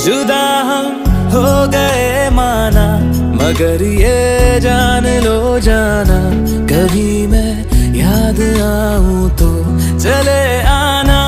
जुदा हम हो गए माना, मगर ये जान लो जाना, कभी मैं याद आऊं तो चले आना।